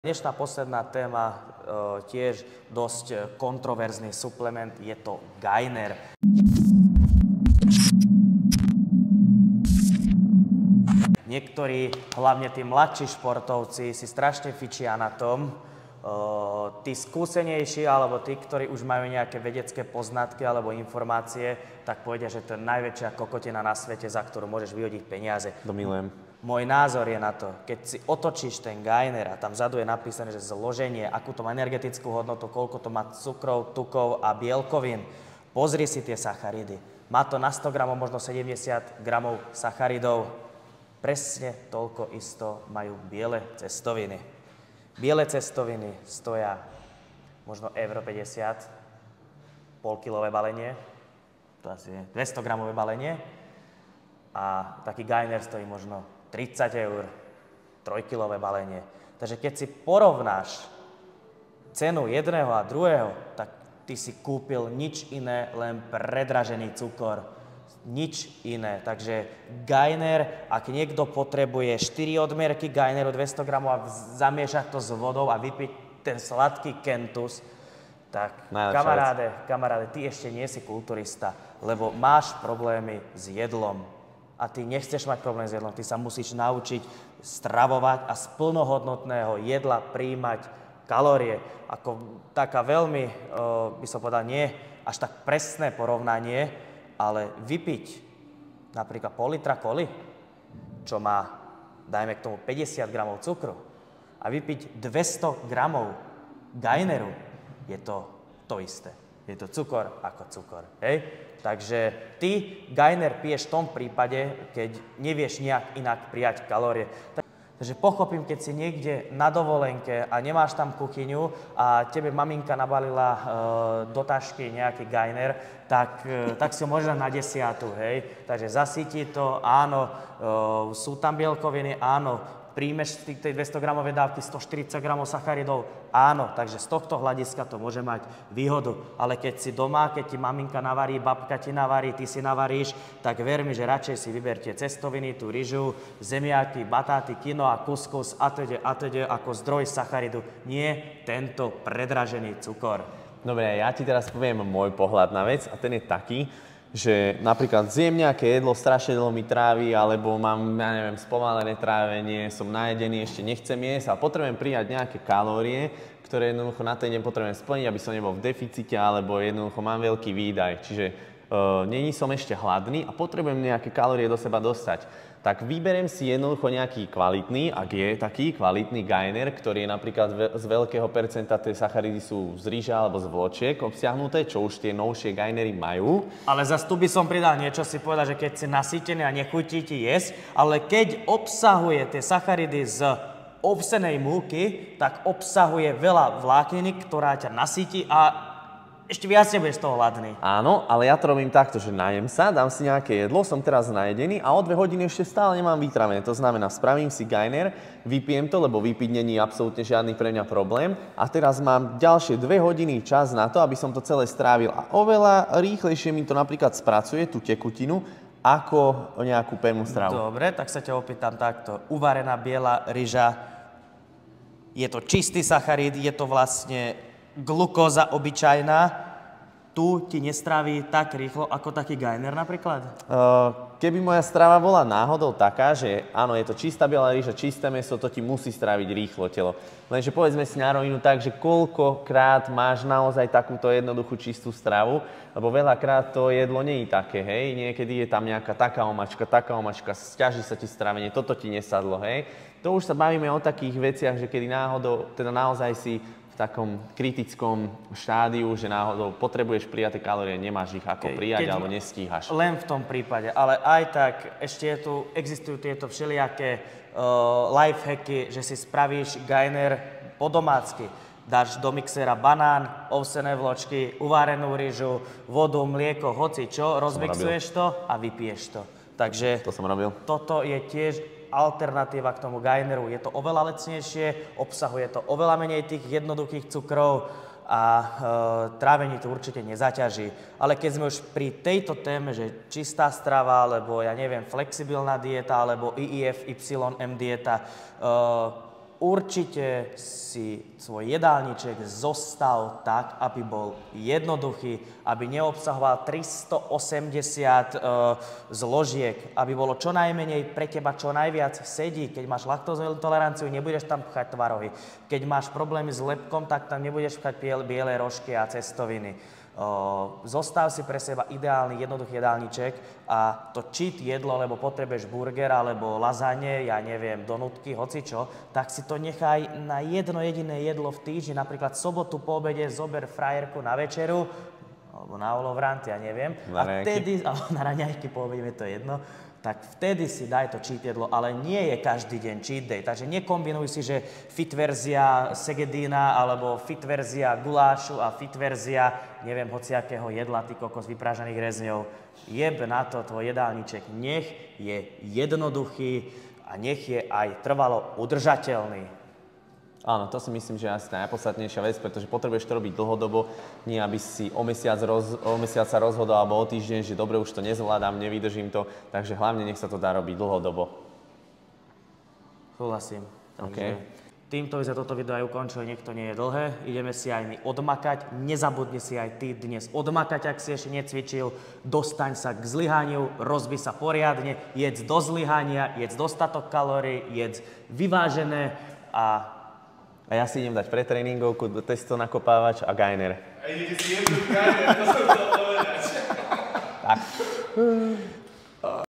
Dnešná posledná téma, tiež dosť kontroverzný suplement, je to Gainer. Niektorí, hlavne tí mladší športovci, si strašne fičia na tom. Tí skúsenejší, alebo tí, ktorí už majú nejaké vedecké poznatky alebo informácie, tak povedia, že to je najväčšia kokotina na svete, za ktorú môžeš vyhodiť peniaze. To milujem. Môj názor je na to, keď si otočíš ten Gainer a tam vzadu je napísané, že zloženie, akú to má energetickú hodnotu, koľko to má cukrov, tukov a bielkovín, pozri si tie sacharidy. Má to na 100 gramov možno 70 gramov sacharidov. Presne toľko isto majú biele cestoviny. Biele cestoviny stoja možno euro 50, polkilové balenie, to asi je 200 gramové balenie a taký Gainer stojí možno 30 eur, 3-kilové balenie. Takže keď si porovnáš cenu jedného a druhého, tak ty si kúpil nič iné, len predražený cukor. Nič iné. Takže Gainer, ak niekto potrebuje 4 odmierky Gaineru 200 gramov a zamiešať to s vodou a vypiť ten sladký Kentus, tak kamaráde, ty ešte nie si kulturista, lebo máš problémy s jedlom. A ty nechceš mať problém s jedlom, ty sa musíš naučiť stravovať a z plnohodnotného jedla príjmať kalórie. Ako taká veľmi, by som povedal, nie až tak presné porovnanie, ale vypiť napríklad pol litra koly, čo má, dajme k tomu 50 gramov cukru, a vypiť 200 gramov Gaineru, je to isté. Je to cukor ako cukor, hej? Takže ty Gainer piješ v tom prípade, keď nevieš nejak inak prijať kalórie. Takže pochopím, keď si niekde na dovolenke a nemáš tam kuchyňu a tebe maminka nabalila do tašky nejaký Gainer, tak si ho môžeš dať na 10, hej? Takže zasíti to, áno, sú tam bielkoviny, áno, príjmeš z tej 200 gramovej dávky 140 gramov sacharidov, áno, takže z tohto hľadiska to môže mať výhodu. Ale keď si doma, keď ti maminka navarí, babka ti navarí, ty si navaríš, tak ver mi, že radšej si vyberte cestoviny, tú ryžu, zemiaky, batáty, quinoa, kuskus atď. Ako zdroj sacharidu. Nie tento predražený cukor. Dobre, ja ti teraz poviem môj pohľad na vec a ten je taký, že napríklad zjem nejaké jedlo, strašne dlho mi trávi, alebo mám, ja neviem, spomalené trávenie, som najedený, ešte nechcem jesť a potrebujem prijať nejaké kalórie, ktoré jednoducho na ten deň potrebujem splniť, aby som nebol v deficite, alebo jednoducho mám veľký výdaj. Čiže není som ešte hladný a potrebujem nejaké kalórie do seba dostať. Tak vyberiem si jednoducho nejaký kvalitný, ak je taký kvalitný Gainer, ktorý je napríklad z veľkého percenta, tie sacharidy sú z rýža alebo z vločiek obsiahnuté, čo už tie novšie Gainery majú. Ale zas tu by som pridal niečo, si povedal, že keď si nasýtený a nechutí ti jesť, ale keď obsahuje tie sacharidy z ovsenej múky, tak obsahuje veľa vlákniny, ktorá ťa nasýti a ešte viac nebudeš z toho hladný. Áno, ale ja to robím takto, že najem sa, dám si nejaké jedlo, som teraz najedený a o 2 hodiny ešte stále nemám vytravené. To znamená, spravím si Gainer, vypijem to, lebo vypiť není absolútne žiadny pre mňa problém. A teraz mám ďalšie 2 hodiny čas na to, aby som to celé strávil. A oveľa rýchlejšie mi to napríklad spracuje, tú tekutinu, ako nejakú pevnú stravu. Dobre, tak sa ťa opýtam takto. Uvarená biela ryža, je to čistý sacharid, je to vlastne glukóza obyčajná, tu ti nestráví tak rýchlo ako taký Gainer napríklad? Keby moja strava bola náhodou taká, že áno, je to čistá biela ryža, čisté mäso, to ti musí stráviť rýchlo telo. Lenže povedzme si na rovinu tak, že koľkokrát máš naozaj takúto jednoduchú čistú stravu, lebo veľakrát to jedlo nie je také, hej. Niekedy je tam nejaká taká omačka, sťaží sa ti strávenie, toto ti nesadlo, hej. To už sa bavíme o takých veciach, že kedy náhodou, teda naozaj si v takom kritickom štádiu, že náhodou potrebuješ prijať tie kalórie, nemáš ich ako prijať alebo nestíhaš. Len v tom prípade, ale aj tak ešte existujú tieto všelijaké lifehacky, že si spravíš Gainer po domácky. Dáš do mixera banán, ovsené vločky, uvárenú ryžu, vodu, mlieko, hoci čo, rozmixuješ to a vypiješ to. Takže to som robil. Toto je tiež alternatíva k tomu Gaineru. Je to oveľa lacnejšie, obsahuje to oveľa menej tých jednoduchých cukrov a trávenie to určite nezaťaží. Ale keď sme už pri tejto téme, že čistá strava, alebo ja neviem, flexibilná dieta, alebo IIF, YM dieta, určite si svoj jedálniček zostav tak, aby bol jednoduchý, aby neobsahoval 380 zložiek, aby bolo čo najmenej pre teba čo najviac sedí. Keď máš laktózovú toleranciu, nebudeš tam pchať tvarohy. Keď máš problémy s lepkom, tak tam nebudeš pchať biele rožky a cestoviny. Zostav si pre seba ideálny, jednoduchý jedálniček a to cheat jedlo, lebo potrebuješ burger alebo lazagne, ja neviem, donutky, hocičo, tak si to nechaj na jedno jediné jedlo v týždni, napríklad sobotu po obede zober frajerku na večeru, alebo na olovrant, ja neviem, a vtedy, alebo na raňajky po obede, to je jedno, tak vtedy si daj to cheat jedlo, ale nie je každý deň cheat day. Takže nekombinuj si, že fit verzia segedína alebo fit verzia gulášu a fit verzia, neviem, hociakého jedla, ty kokos vyprážaných rezňov. Jeb na to tvoj jedálniček. Nech je jednoduchý a nech je aj trvalo udržateľný. Áno, to si myslím, že je asi najpodstatnejšia vec, pretože potrebuješ to robiť dlhodobo, nie aby si o mesiac sa rozhodol alebo o týždeň, že dobre, už to nezvládam, nevydržím to, takže hlavne nech sa to dá robiť dlhodobo. Súhlasím. Takže týmto by sa toto video aj ukončilo, nech to nie je dlhé. Ideme si aj my odmakať. Nezabudni si aj ty dnes odmakať, ak si ešte necvičil. Dostaň sa k zlyhaniu, rozbi sa poriadne, jedz do zlyhania, jedz dostatok kalórií, jedz vyvážené a ja si idem dať pretréningovku, testo nakopávač a gainer. A idete si jednu gainer, to som chcel povedať. Tak.